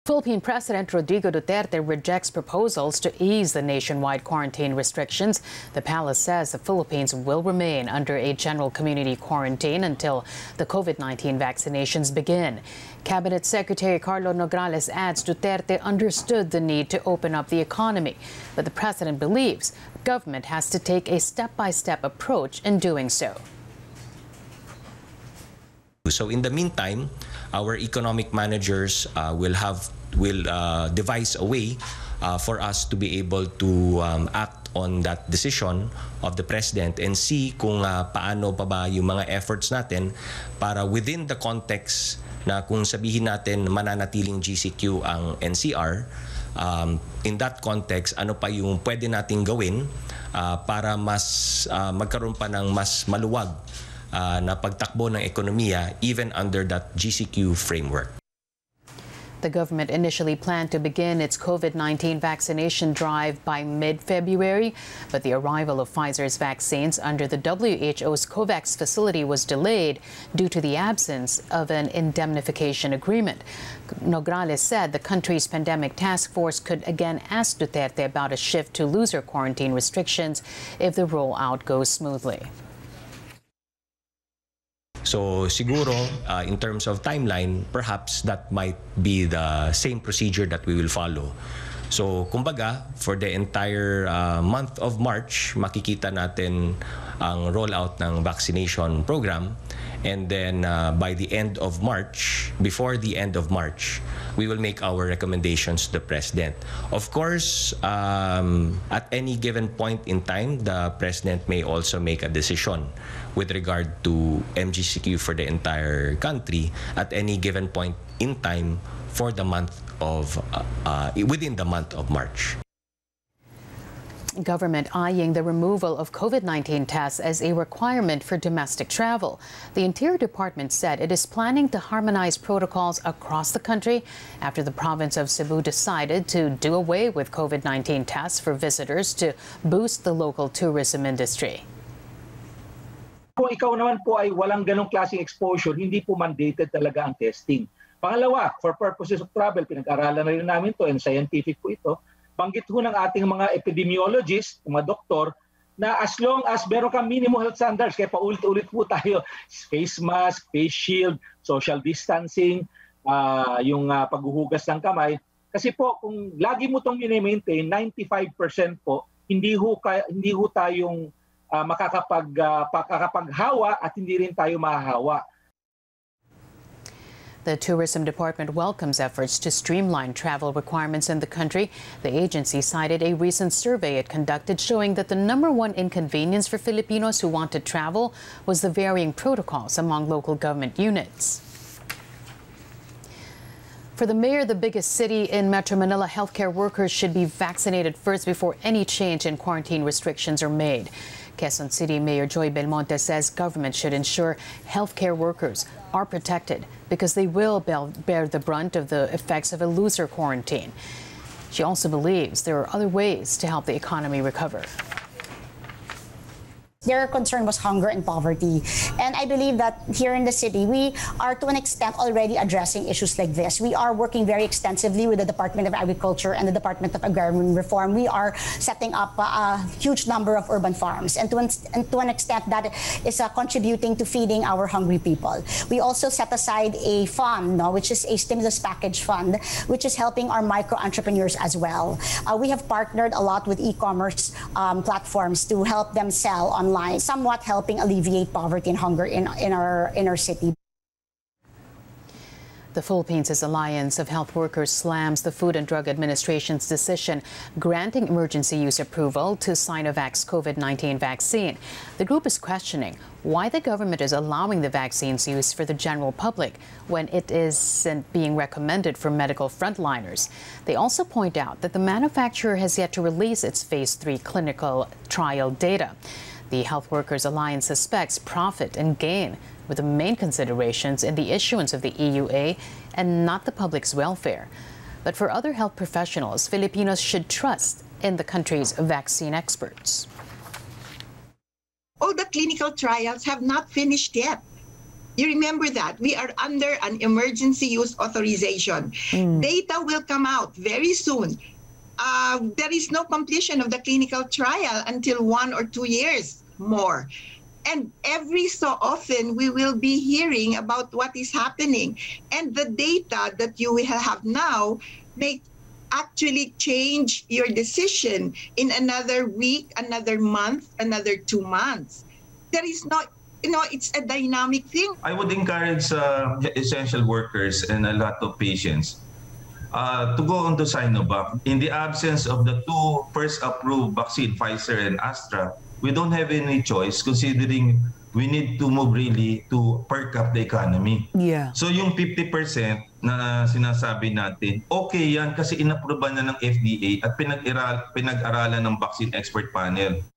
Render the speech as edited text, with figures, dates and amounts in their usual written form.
Philippine President Rodrigo Duterte rejects proposals to ease the nationwide quarantine restrictions. The palace says the Philippines will remain under a general community quarantine until the COVID-19 vaccinations begin. Cabinet Secretary Carlo Nograles adds Duterte understood the need to open up the economy, but the president believes government has to take a step-by-step approach in doing so. So in the meantime, our economic managers will devise a way for us to be able to act on that decision of the president and see kung paano pa ba yung mga efforts natin para within the context na kung sabihin natin mananatiling GCQ ang NCR, in that context, ano pa yung pwede nating gawin para mas magkaroon pa ng mas maluwag na pagtakbo ng ekonomiya even under that GCQ framework. The government initially planned to begin its COVID-19 vaccination drive by mid-February, but the arrival of Pfizer's vaccines under the WHO's COVAX facility was delayed due to the absence of an indemnification agreement. Nograles said the country's pandemic task force could again ask Duterte about a shift to looser quarantine restrictions if the rollout goes smoothly. So siguro, in terms of timeline, perhaps that might be the same procedure that we will follow. So kumbaga, for the entire month of March, makikita natin ang rollout ng vaccination program. And then by the end of March, before the end of March, we will make our recommendations to the President. Of course, at any given point in time, the President may also make a decision with regard to MGCQ for the entire country at any given point in time for the month of, within the month of March. Government eyeing the removal of COVID-19 tests as a requirement for domestic travel. The Interior Department said it is planning to harmonize protocols across the country after the province of Cebu decided to do away with COVID-19 tests for visitors to boost the local tourism industry. Kung ikaw naman po ay walang ganong klaseng exposure, hindi po mandated talaga ang testing. Pangalawa, for purposes of travel, pinag-aralan na rin namin to and scientific po ito, banggit ho ng ating mga epidemiologists, mga doktor, na as long as meron kang minimum health standards, kaya paulit-ulit po tayo, face mask, face shield, social distancing, yung paghuhugas ng kamay. Kasi po, kung lagi mo itong mini-maintain, 95% po, hindi ho tayong makakapaghawa at hindi rin tayo mahahawa. The Tourism Department welcomes efforts to streamline travel requirements in the country. The agency cited a recent survey it conducted showing that the #1 inconvenience for Filipinos who want to travel was the varying protocols among local government units. For the mayor of the biggest city in Metro Manila, healthcare workers should be vaccinated first before any change in quarantine restrictions are made. Quezon City Mayor Joy Belmonte says government should ensure healthcare workers are protected because they will bear the brunt of the effects of a looser quarantine. She also believes there are other ways to help the economy recover. Their concern was hunger and poverty. And I believe that here in the city, we are to an extent already addressing issues like this. We are working very extensively with the Department of Agriculture and the Department of Agrarian Reform. We are setting up a huge number of urban farms. And to an extent, that is contributing to feeding our hungry people. We also set aside a fund, which is a stimulus package fund, which is helping our micro-entrepreneurs as well. We have partnered a lot with e-commerce platforms to help them sell online, somewhat helping alleviate poverty and hunger in our city. The Philippines' Alliance of Health Workers slams the Food and Drug Administration's decision granting emergency use approval to Sinovac's COVID-19 vaccine. The group is questioning why the government is allowing the vaccine's use for the general public when it isn't being recommended for medical frontliners. They also point out that the manufacturer has yet to release its Phase 3 clinical trial data. The Health Workers Alliance suspects profit and gain were the main considerations in the issuance of the EUA and not the public's welfare. But for other health professionals, Filipinos should trust in the country's vaccine experts. All the clinical trials have not finished yet. You remember that we are under an emergency use authorization. Data will come out very soon. There is no completion of the clinical trial until 1 or 2 years more. And every so often, we will be hearing about what is happening. And the data that you will have now may actually change your decision in another week, another month, another 2 months. There is no, it's a dynamic thing. I would encourage essential workers and a lot of patients to go on to Sinovac. In the absence of the two first approved vaccine, Pfizer and Astra, we don't have any choice considering we need to move really to perk up the economy. Yeah. So yung 50% na sinasabi natin, okay yan kasi inapruban na ng FDA at pinag-aralan ng vaccine expert panel.